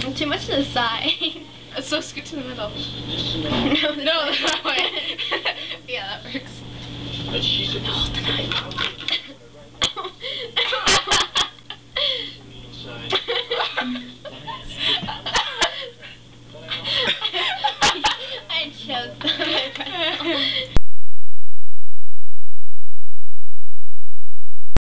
Too much to the side. So scoot to the middle. No, that way. Yeah, that works. But she's hold the knife.